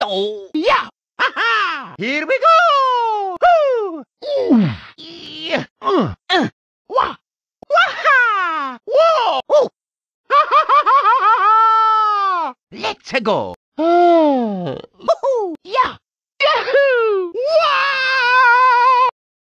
Oh, yeah! Ha-ha! Here we go! Woo! Yeah! Wah! Wah! Whoa! Oh! Ha ha ha ha ha ha! Let's go!